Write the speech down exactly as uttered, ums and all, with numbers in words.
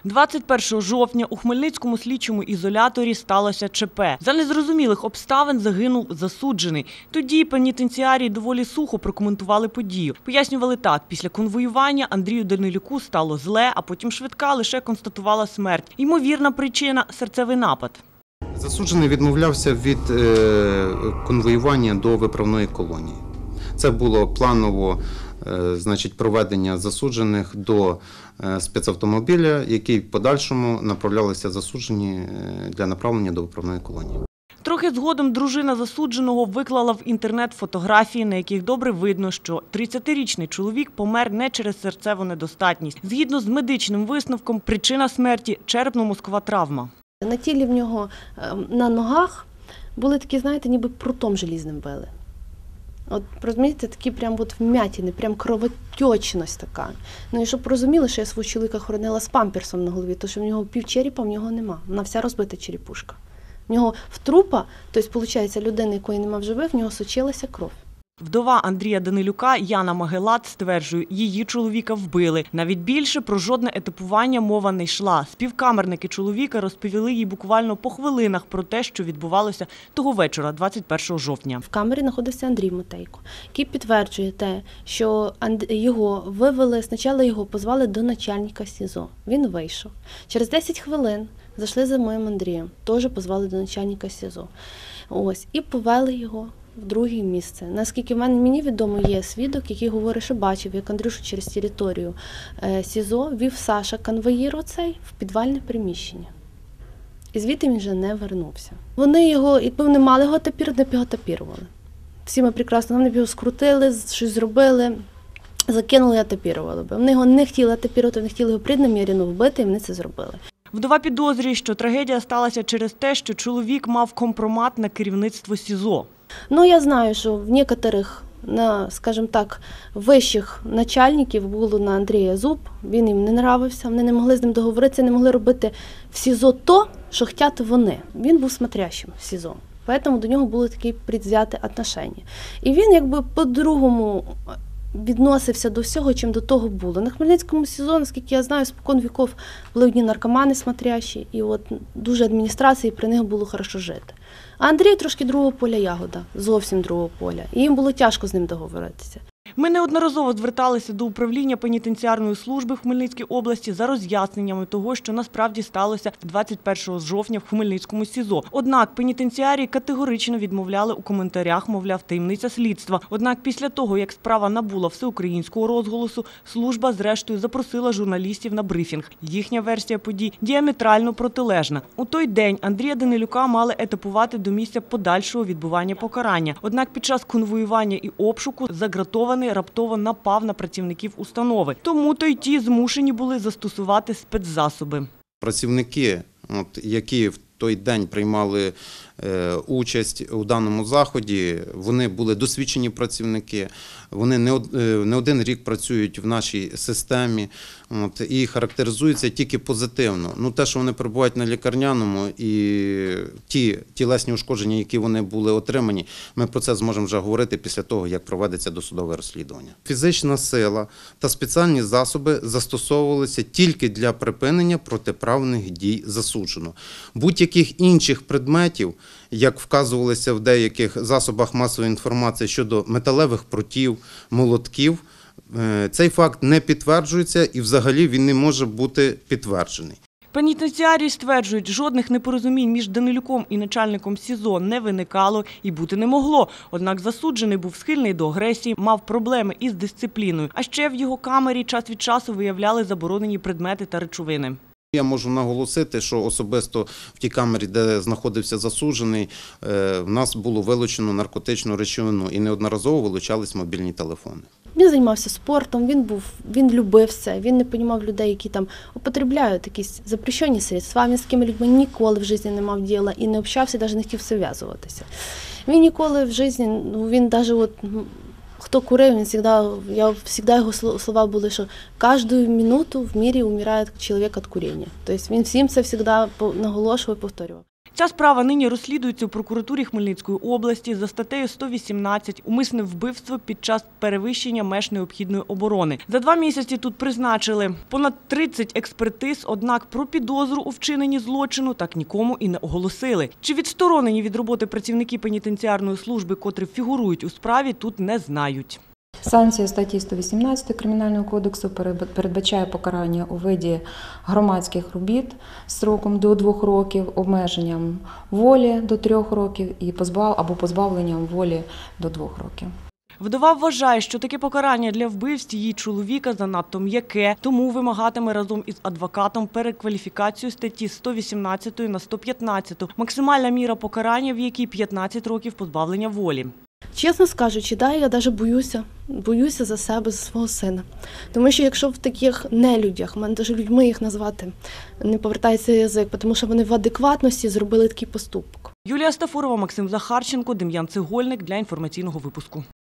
двадцять першого жовтня у Хмельницькому слідчому ізоляторі сталося ЧП. За незрозумілих обставин загинув засуджений. Тоді пенітенціарії доволі сухо прокоментували подію. Пояснювали так, після конвоювання Андрію Данилюку стало зле, а потім швидка лише констатувала смерть. Ймовірна причина – серцевий напад. Засуджений відмовлявся від конвоювання до виправної колонії. Це було планово значить, проведення засуджених до спецавтомобіля, який в подальшому направлялися засуджені для направлення до виправної колонії. Трохи згодом дружина засудженого виклала в інтернет фотографії, на яких добре видно, що тридцятирічний чоловік помер не через серцеву недостатність. Згідно з медичним висновком, причина смерті – черепно-мозкова травма. На тілі в нього, на ногах були такі, знаєте, ніби прутом желізним били. От, розумієте, такі прям от вмятини, прям кровотечність така. Ну і щоб розуміли, що я свого чоловіка хоронила з памперсом на голові, тому що в нього пів черепа, в нього нема. Вона вся розбита черепушка. В нього в трупа, тобто, виходить, людини, якої нема в живих, в нього сочилася кров. Вдова Андрія Данилюка Яна Магелат стверджує, її чоловіка вбили. Навіть більше про жодне етапування мова не йшла. Співкамерники чоловіка розповіли їй буквально по хвилинах про те, що відбувалося того вечора, двадцять першого жовтня. В камері знаходився Андрій Мотейко, який підтверджує те, що його вивели, спочатку його позвали до начальника СІЗО. Він вийшов. Через десять хвилин зайшли за моїм Андрієм, теж позвали до начальника СІЗО. Ось, і повели його в друге місце. Наскільки мені відомо, є свідок, який говорить, що бачив, як Андрюшу через територію СІЗО вів Саша конвоїр оцей в підвальне приміщення. І звідти він вже не вернувся. Вони його, якби вони мали його тапірувати, не його тапірували. Всі ми прекрасно, вони б його скрутили, щось зробили, закинули і тапірували б. Вони його не хотіли тапірувати, вони хотіли його преднамірено вбити, і вони це зробили. Вдова підозрює, що трагедія сталася через те, що чоловік мав компромат на керівництво СІЗО. Ну, я знаю, що в некоторих, на, скажімо так, вищих начальників було на Андрія зуб, він їм не нравився, вони не могли з ним договоритися, не могли робити в СІЗО то, що хочуть вони. Він був смотрящим в СІЗО, тому до нього було таке предвзяте відношення. І він якби по-другому відносився до всього, чим до того було. На Хмельницькому СІЗО, наскільки я знаю, спокон віков були одні наркомани смотрящі, і от дуже адміністрації при них було хорошо жити. А Андрій трошки другого поля ягода, зовсім другого поля, і їм було тяжко з ним договоритися. Ми неодноразово зверталися до управління пенітенціарної служби в Хмельницькій області за роз'ясненнями того, що насправді сталося двадцять першого жовтня в Хмельницькому СІЗО. Однак пенітенціарії категорично відмовляли у коментарях, мовляв, таємниця слідства. Однак після того, як справа набула всеукраїнського розголосу, служба зрештою запросила журналістів на брифінг. Їхня версія подій діаметрально протилежна. У той день Андрія Данилюка мали етапувати до місця подальшого відбування покарання. Однак під час конвоювання і обшуку загратований раптово напав на працівників установи. Тому то й ті змушені були застосувати спецзасоби. Працівники, от, які в той день приймали е, участь у даному заході, вони були досвідчені працівники, вони не, од, не один рік працюють в нашій системі, от, і характеризуються тільки позитивно. Ну, те, що вони перебувають на лікарняному і ті тілесні ушкодження, які вони були отримані, ми про це зможемо вже говорити після того, як проведеться досудове розслідування. Фізична сила та спеціальні засоби застосовувалися тільки для припинення протиправних дій засудженого. Будь-яких інших предметів, як вказувалося в деяких засобах масової інформації щодо металевих прутів, молотків, цей факт не підтверджується і взагалі він не може бути підтверджений. Пенітенціарії стверджують, жодних непорозумінь між Данилюком і начальником СІЗО не виникало і бути не могло. Однак засуджений був схильний до агресії, мав проблеми із дисципліною. А ще в його камері час від часу виявляли заборонені предмети та речовини. Я можу наголосити, що особисто в тій камері, де знаходився засуджений, в нас було вилучено наркотичну речовину і неодноразово вилучались мобільні телефони. Він займався спортом, він був, він любив це, він не розумів людей, які там употребляють якісь запрещені средства. Він з такими людьми ніколи в житті не мав діла і не общався, навіть не хотів зв'язуватися. Він ніколи в житті, ну, він навіть от, хто курив, він завжди, я завжди його слова були, що кожну минуту в мірі вмирає чоловік від курення. Тобто він всім це завжди наголошував і повторював. Ця справа нині розслідується у прокуратурі Хмельницької області за статтею сто вісімнадцять «Умисне вбивство під час перевищення меж необхідної оборони». За два місяці тут призначили понад тридцять експертиз, однак про підозру у вчиненні злочину так нікому і не оголосили. Чи відсторонені від роботи працівники пенітенціарної служби, котрі фігурують у справі, тут не знають. Санкція статті сто вісімнадцять Кримінального кодексу передбачає покарання у виді громадських робіт строком до двох років, обмеженням волі до трьох років і позбав або позбавленням волі до двох років. Вдова вважає, що таке покарання для вбивств її чоловіка занадто м'яке, тому вимагатиме разом із адвокатом перекваліфікацію статті сто вісімнадцять на сто п'ятнадцять. Максимальна міра покарання, в якій п'ятнадцять років позбавлення волі. Чесно скажучи, да, я навіть боюся, боюся за себе, за свого сина. Тому що якщо в таких нелюдях, в мене навіть людьми їх назвати, не повертається язик, тому що вони в адекватності зробили такий поступок. Юлія Стафурова, Максим Захарченко, Дем'ян Цегольник для інформаційного випуску.